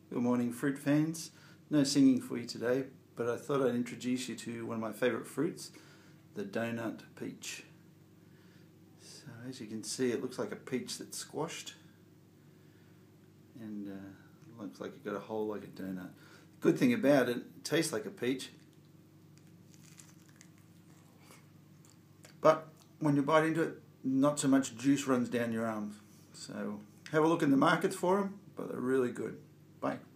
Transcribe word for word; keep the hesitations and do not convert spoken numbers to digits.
Good morning, fruit fans. No singing for you today, but I thought I'd introduce you to one of my favourite fruits, the donut peach. So as you can see, it looks like a peach that's squashed, and uh, looks like it got a hole like a donut. Good thing about it, it tastes like a peach, but when you bite into it, not so much juice runs down your arms. So have a look in the markets for them, but they're really good. Bye.